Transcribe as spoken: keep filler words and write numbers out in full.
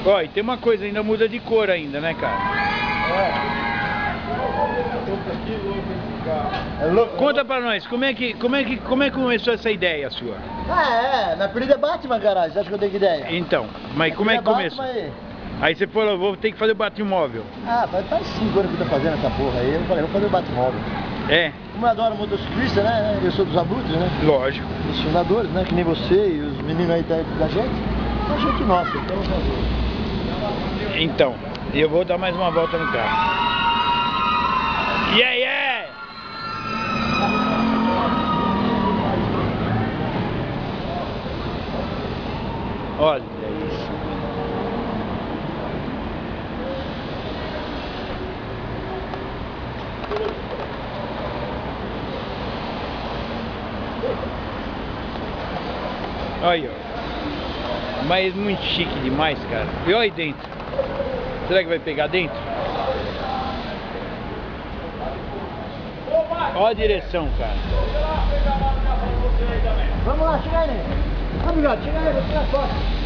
Ó, e tem uma coisa, ainda muda de cor ainda, né, cara? É louco. Conta pra nós, como é que, como é que, como é que começou essa ideia sua? Ah, é, na apelido é Batman, caralho. Você acha que eu tenho que ideia? Então, mas como é que começou? Aí. Aí você falou, vou ter que fazer o Batmóvel. Ah, faz, faz cinco anos que eu tô fazendo essa porra aí. Eu falei, vou fazer o Batmóvel. É? Como eu adoro motociclista, né? Eu sou dos Abutres, né? Lógico. Os fundadores, né? Que nem você e os meninos aí da, da gente. É gente nossa, então vamos fazer. Então, eu vou dar mais uma volta no carro. Yeah, yeah! Olha isso. Olha, ó. Mas muito chique demais, cara. E olha aí dentro. Será que vai pegar dentro? Olha a direção, cara. Vamos lá, chega aí, né? Vamos, gato, chega aí, vou tirar foto.